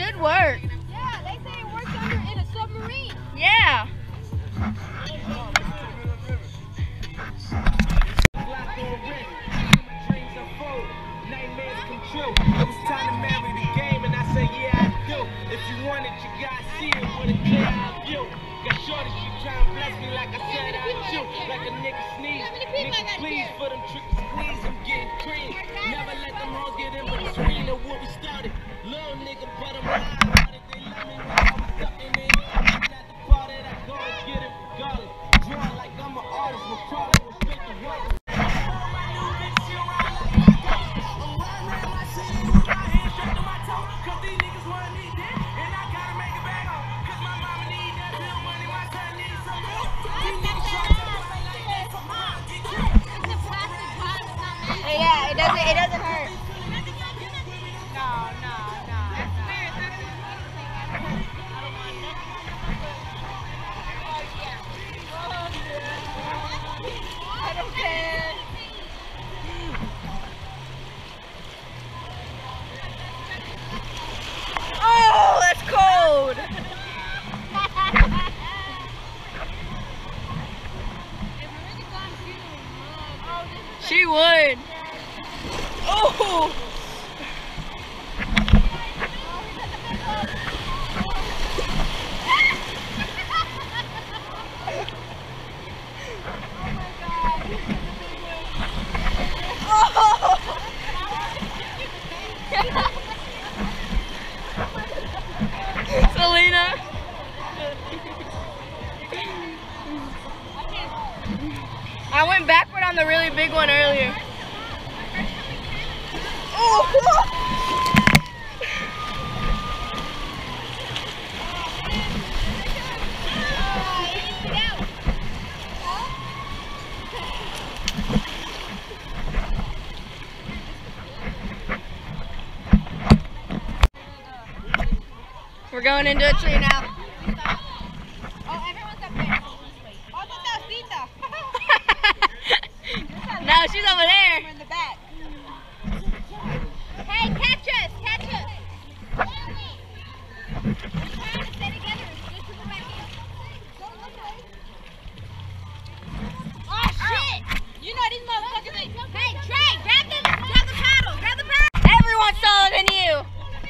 should work. Yeah, they say it works in a submarine. Yeah. It's time to marry the game, and I say, yeah, I do. If you want it, you gotta see it with a clear eye view. Got shorty, she tryna bless me like I said I do. Like a nigga sneeze. Nigga, please, for them tricks squeeze, I'm getting cream. Never let them hoes get in between of what we started. Little nigga, but I'm right about it. They love me when I was ducking in. At the party, I go and get it regardless. Draw like I'm an artist, we're crawling with straight to work. Yeah, it doesn't hurt. No. I don't care. Oh, that's cold. She would. Oh. Celyna. I went backward on the really big one earlier. Oh! We're going into a tree now. Oh, everyone's up there. Oh, Tita. No, she's over there. We're in the back. Hey, catch us. We're trying to stay together. Just to go back in. Oh, shit. You know these motherfuckers ain't. Hey, Trey, grab the paddle. Grab the paddle. Everyone's taller than you.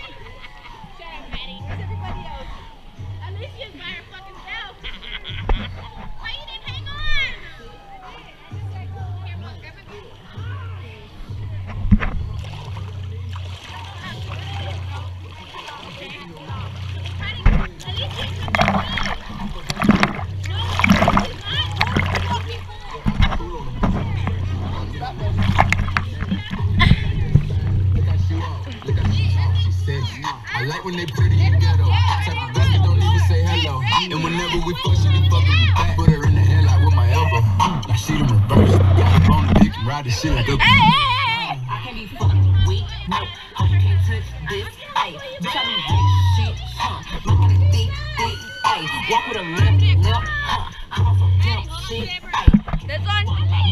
I like when they pretty and ghetto. Type of best that don't even say hello. And whenever we fuck, she be fucking me back. Put her in the air like with my elbow. Like she the reverse. Got her on the dick and ride the shit like a Hey! I can't be fucked with, no. You can't touch this, ayy. Bitch, I mean big shit, My money thick, ayy. Walk with a left, I'm on some pimp shit, ayy. This one?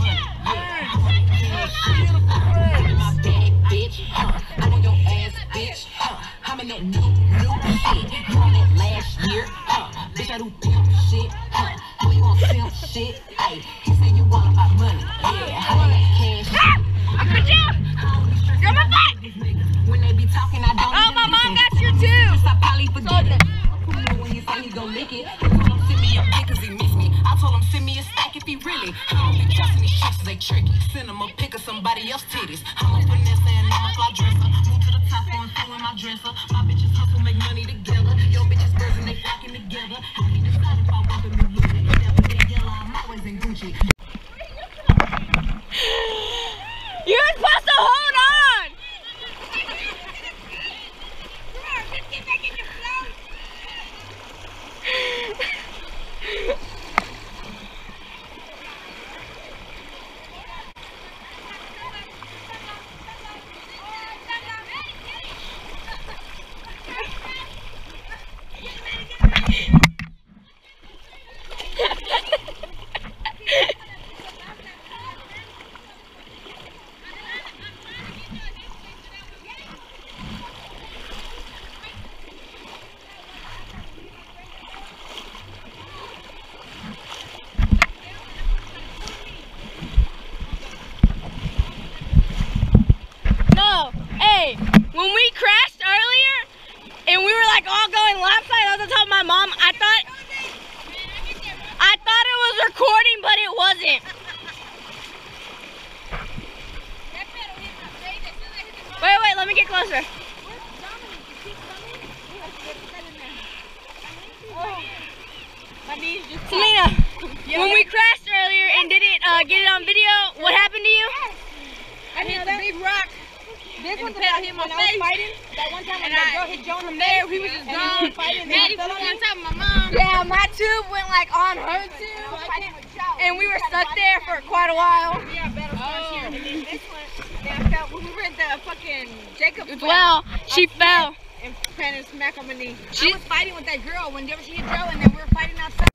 My bag, bitch, I'm on your ass, bitch, I'm in that new shit. You on that last year, bitch, I do pimp shit, Oh, you want pimp shit, ayy. He say you want my money, yeah, I ain't cash. I got you! You're my butt! When they be talking, I don't. Oh, my mom got you too! I probably forget it. When he say he gon' lick it, I told him send me a pic 'cause he miss me. I told him send me a stack if he really. I don't be trusting these chicks 'cause they tricky. Send him a pic of somebody else's titties. I'm a finesse and I'm a fly dresser. Move to the top on through in my dresser. My bitches hustle, make money together. Your bitches birds and they flocking together. I can decide if I want the new look. Never get yellow, I'm always in Gucci. You're supposed to hold on! Get back in your flow. my mom. I thought it was recording, but it wasn't. Wait, let me get closer. Celyna, when we crashed earlier and didn't get it on video, what happened to you? I hit the big rock. This one that hit my face. That one time when that girl hit Joan from there, he was just gone fighting. Mattie fell on top of my mom. Yeah, my tube went like on her too, and we were stuck there for quite a while. Yeah, better here. And then this one, I fell when we were at the fucking Jacob. Well, she fell. And planted smack on my knee. I was fighting with that girl when she hit Joe, and then we were fighting outside.